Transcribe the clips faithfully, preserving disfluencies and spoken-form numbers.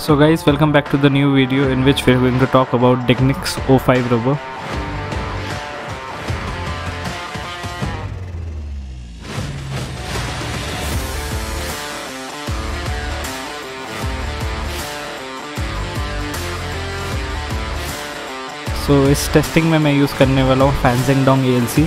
So guys, welcome back to the new video in which we are going to talk about Technics O five rubber. So इस testing में मैं use करने वाला हूँ फैंजिंग Dong A L C.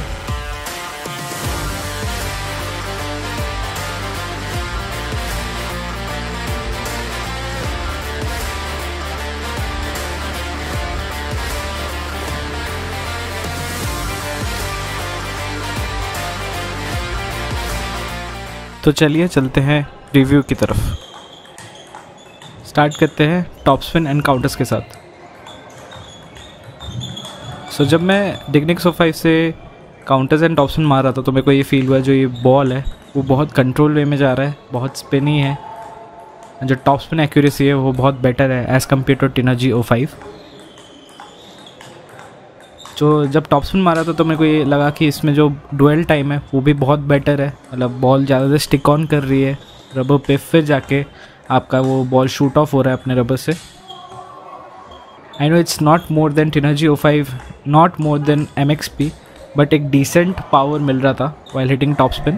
तो चलिए चलते हैं रिव्यू की तरफ। स्टार्ट करते हैं टॉप स्पिन एंड काउंटर्स के साथ। सो so, जब मैं टेक्निक्स ओ फाइव से काउंटर्स एंड टॉप स्पिन मार रहा था तो मेरे को ये फील हुआ जो ये बॉल है वो बहुत कंट्रोल वे में जा रहा है, बहुत स्पिनी है। जो टॉप स्पिन एक्यूरेसी है वो बहुत बेटर है as compare to Tenergy O five. जो जब टॉप स्पिन मारा था तो मेरे को ये लगा कि इसमें जो डुअल टाइम है वो भी बहुत बेटर है, मतलब बॉल ज़्यादा देर स्टिक ऑन कर रही है रबर पे, फिर जाके आपका वो बॉल शूट ऑफ हो रहा है अपने रबर से। I know it's not more than Tenergy O five, not more than M X P, but एक डिसेंट पावर मिल रहा था वाइल हिटिंग टॉप स्पिन।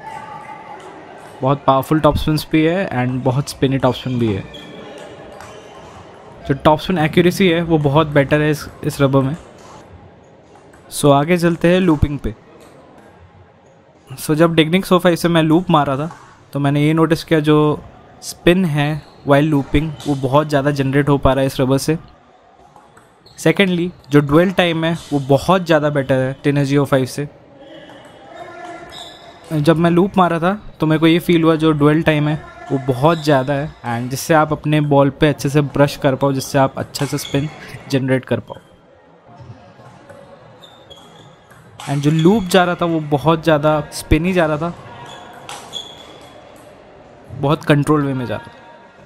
बहुत पावरफुल टॉप स्पिन भी है एंड बहुत स्पिनी टॉप स्पिन भी है। जो टॉप स्पिन एक्यूरेसी है वो बहुत बेटर है इस इस रबर में। सो so, आगे चलते हैं लूपिंग पे। सो so, जब टेक्निक्स ओ फाइव से मैं लूप मारा था तो मैंने ये नोटिस किया जो स्पिन है वाइल लूपिंग वो बहुत ज़्यादा जनरेट हो पा रहा है इस रबर से। सेकेंडली जो डुअल टाइम है वो बहुत ज़्यादा बेटर है टिनर्जी ओ फाइव से। जब मैं लूप मारा था तो मेरे को ये फील हुआ जो डुअल टाइम है वो बहुत ज़्यादा है एंड जिससे आप अपने बॉल पे अच्छे से ब्रश कर पाओ, जिससे आप अच्छे से स्पिन जनरेट कर पाओ। एंड जो लूप जा रहा था वो बहुत ज़्यादा स्पिनी जा रहा था, बहुत कंट्रोल वे में जा रहा था।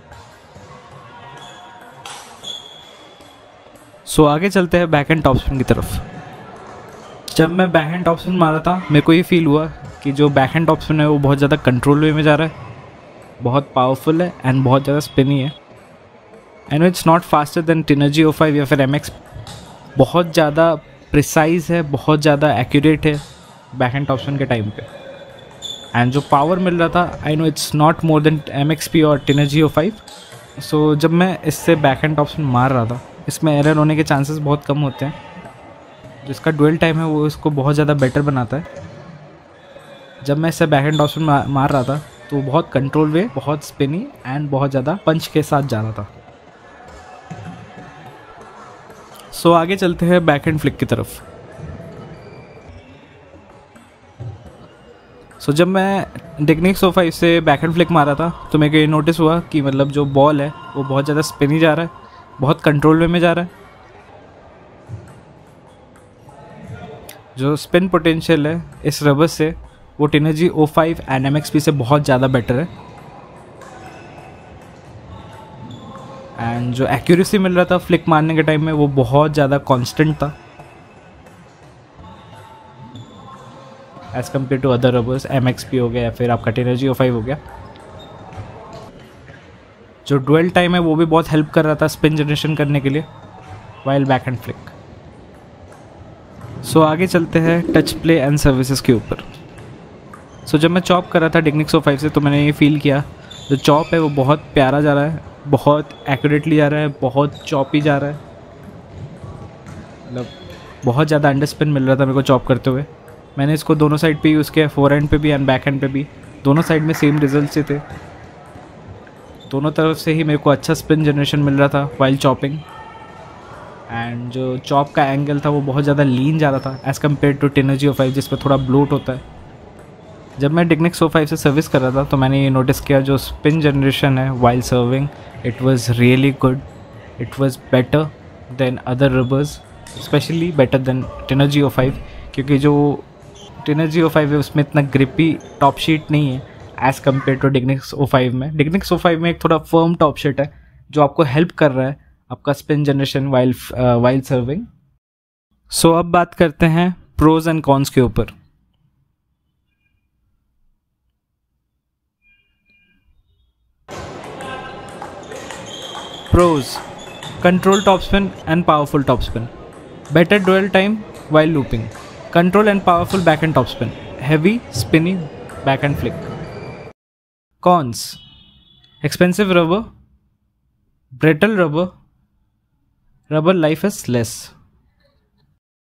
सो so, आगे चलते हैं बैक एंड टॉप स्पिन की तरफ। जब मैं बैक एंड टॉप स्पिन मारा था मेरे को ये फील हुआ कि जो बैक हैंड टॉप स्पिन है वो बहुत ज़्यादा कंट्रोल वे में जा रहा है, बहुत पावरफुल है एंड बहुत ज़्यादा स्पिनी है। And it's not faster than Tenergy O five या फिर एम एक्स। बहुत ज़्यादा प्रिसाइज है, बहुत ज़्यादा एक्यूरेट है बैक हैंड टॉप स्पिन के टाइम पे। एंड जो पावर मिल रहा था I know it's not more than M X P और टिनर्जी ओ फाइव। सो जब मैं इससे बैक हैंड टॉप स्पिन मार रहा था इसमें एरर होने के चांसेस बहुत कम होते हैं। जिसका डुअल टाइम है वो इसको बहुत ज़्यादा बेटर बनाता है। जब मैं इससे बैक हैंड टॉप स्पिन मार रहा था तो बहुत कंट्रोल वे, बहुत स्पिनी एंड बहुत ज़्यादा पंच के साथ जा रहा था। सो so, आगे चलते हैं बैक हैंड फ्लिक की तरफ। सो so, जब मैं टेक्निक्स ओ फाइव से बैक हैंड फ्लिक मारा था तो मेरे को ये नोटिस हुआ कि मतलब जो बॉल है वो बहुत ज़्यादा स्पिनी जा रहा है, बहुत कंट्रोल वे में जा रहा है। जो स्पिन पोटेंशियल है इस रबर से वो Tenergy O five and M X P से बहुत ज़्यादा बेटर है। एंड जो एक्यूरेसी मिल रहा था फ्लिक मारने के टाइम में वो बहुत ज़्यादा कांस्टेंट था as compare to other rubbers, M X P हो गया या फिर आपका टिनर्जी ओ फाइव हो गया। जो डुअल टाइम है वो भी बहुत हेल्प कर रहा था स्पिन जनरेशन करने के लिए while backhand flick. So आगे चलते हैं टच प्ले एंड सर्विसेज के ऊपर। सो so, जब मैं चॉप कर रहा था टेक्निक्स ओ फाइव से तो मैंने ये फील किया जो चॉप है वो बहुत प्यारा जा रहा है, बहुत एक्यूरेटली जा रहा है, बहुत चॉपी जा रहा है। मतलब बहुत ज़्यादा अंडर स्पिन मिल रहा था मेरे को चॉप करते हुए। मैंने इसको दोनों साइड पे यूज़ किया, फोर हैंड पे भी एंड बैक हैंड पे भी। दोनों साइड में सेम रिजल्ट से थे, दोनों तरफ से ही मेरे को अच्छा स्पिन जनरेशन मिल रहा था वाइल चॉपिंग। एंड जो चॉप का एंगल था वो बहुत ज़्यादा लीन जा रहा था as compare to Tenergy O five जिस पर थोड़ा ब्लोट होता है। जब मैं टेक्निक्स ओ फाइव से सर्विस कर रहा था तो मैंने ये नोटिस किया जो स्पिन जनरेशन है while serving it was really good, it was better than other rubbers, specially better than Tenergy O five. क्योंकि जो टिनर्जी ओ फाइव है उसमें इतना ग्रिपी टॉप शीट नहीं है as compare to Technics O five में। Technics O five में एक थोड़ा फर्म टॉप शीट है जो आपको हेल्प कर रहा है आपका spin generation while while serving. So अब बात करते हैं प्रोज एंड कॉन्स के ऊपर। Pros: control topspin and powerful topspin. Better dwell time while looping. Control and powerful backhand topspin. Heavy, spinny backhand flick. Cons: expensive rubber, brittle rubber, rubber life is less.